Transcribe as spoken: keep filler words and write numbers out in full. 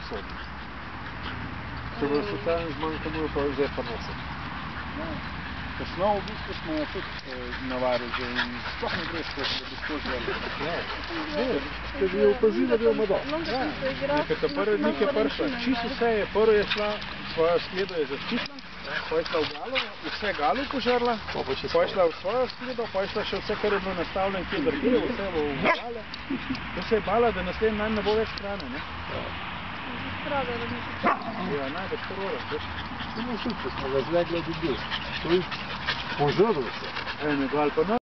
sposobni. Če bo socialno zmanjkamo, pa zdaj pa nosem. Osnov v bistvu smo jo tudi navarili že in sploh ne greš skozi, da bi skozi vrli. Ne, če bi jo opazila, bi jo ima dol. Nekaj ta prvi dnik je prišla, čisto vse je, prvo je šla, svojo skledo je zaščitila, pa je šla v galo, vse galo požrla, pa je šla v svojo skledo, pa je šla še vse, kar je bilo nastavljeno, kje drugje, vse bo v gale. To se je bala, da naslednji dan ne bo več hrane, ne? Ja, najbolj prvo, veš. No, šut, če smo ga zlegla dobil. To je požrl se. Eno, ali pa no,